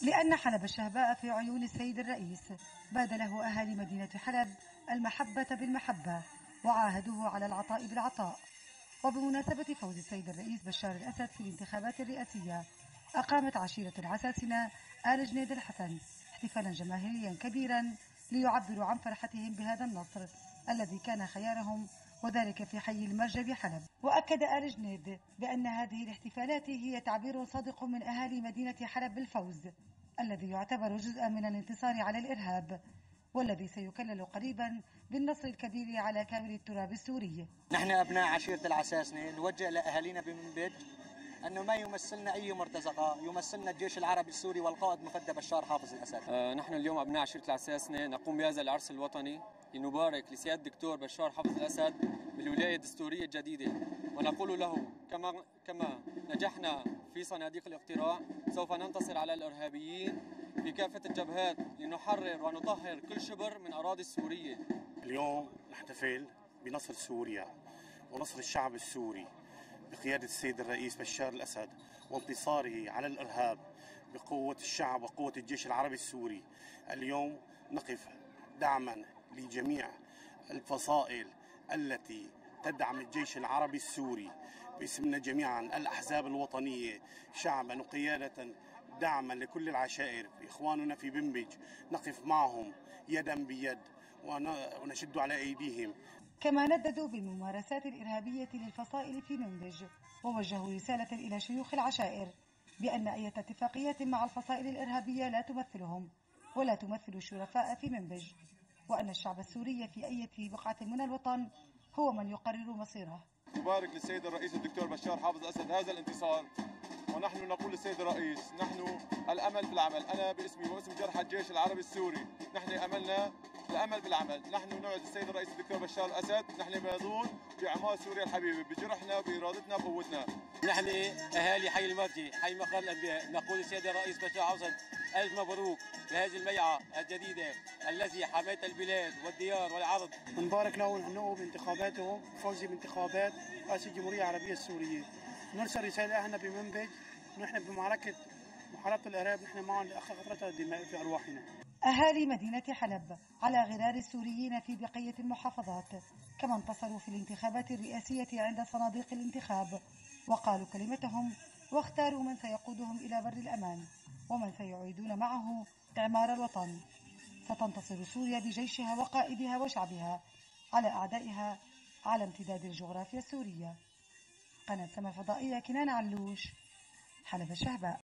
لأن حلب الشهباء في عيون السيد الرئيس بادله أهالي مدينة حلب المحبة بالمحبة وعاهدوه على العطاء بالعطاء. وبمناسبة فوز السيد الرئيس بشار الأسد في الانتخابات الرئاسية أقامت عشيرة العساسنة آل جنيد الحسن احتفالا جماهيريا كبيرا ليعبروا عن فرحتهم بهذا النصر الذي كان خيارهم، وذلك في حي المرجى بحلب. وأكد آل جنيد بأن هذه الاحتفالات هي تعبير صادق من أهالي مدينة حلب بالفوز الذي يعتبر جزءا من الانتصار على الإرهاب، والذي سيكلل قريبا بالنصر الكبير على كامل التراب السوري. نحن أبناء عشيرة العساسنة نوجه لأهالينا بمنبج أنه ما يمثلنا أي مرتزقة، يمثلنا الجيش العربي السوري والقائد مفدى بشار حافظ الأسد. نحن اليوم أبناء عشيرة العساسنة نقوم بهذا العرس الوطني لنبارك لسيادة الدكتور بشار حافظ الأسد بالولاية الدستورية الجديدة، ونقول له كما نجحنا في صناديق الاقتراع سوف ننتصر على الإرهابيين في كافة الجبهات لنحرر ونطهر كل شبر من أراضي السورية. اليوم نحتفل بنصر سوريا ونصر الشعب السوري بقيادة السيد الرئيس بشار الأسد وانتصاره على الإرهاب بقوة الشعب وقوة الجيش العربي السوري. اليوم نقف دعما لجميع الفصائل التي تدعم الجيش العربي السوري باسمنا جميعا الأحزاب الوطنية شعبا وقيادة، دعما لكل العشائر. إخواننا في بنبج نقف معهم يدا بيد ونشد على أيديهم. كما نددوا بالممارسات الإرهابية للفصائل في منبج، ووجهوا رسالة إلى شيوخ العشائر بأن أي اتفاقيات مع الفصائل الإرهابية لا تمثلهم ولا تمثل الشرفاء في منبج، وأن الشعب السوري في أي بقعة من الوطن هو من يقرر مصيره. نبارك للسيد الرئيس الدكتور بشار حافظ الأسد هذا الانتصار، ونحن نقول للسيد الرئيس نحن الأمل في العمل. أنا باسمي واسم جرحى الجيش العربي السوري نحن أملنا الأمل بالعمل. نحن نوعد السيد الرئيس الدكتور بشار الأسد نحن بنظون بأعمال سوريا الحبيبة بجرحنا بإرادتنا بقوتنا. نحن أهالي حي المرجي حي مقام الأنبياء نقول للسيد الرئيس بشار حافظ ألف مبروك بهذه البيعة الجديدة الذي حميت البلاد والديار والعرض. نبارك له ونهنئه بانتخاباته فوزي بانتخابات رئاسة الجمهورية العربية السورية. نرسل رسالة احنا بمنبج نحن بمعركة محاربة الإرهاب نحن معهم لآخر قطرة الدماء في أرواحنا. أهالي مدينة حلب على غرار السوريين في بقية المحافظات كما انتصروا في الانتخابات الرئاسية عند صناديق الانتخاب وقالوا كلمتهم واختاروا من سيقودهم إلى بر الأمان ومن سيعيدون معه إعمار الوطن. ستنتصر سوريا بجيشها وقائدها وشعبها على أعدائها على امتداد الجغرافيا السورية. قناة سما الفضائية كنان علوش، حلب الشهباء.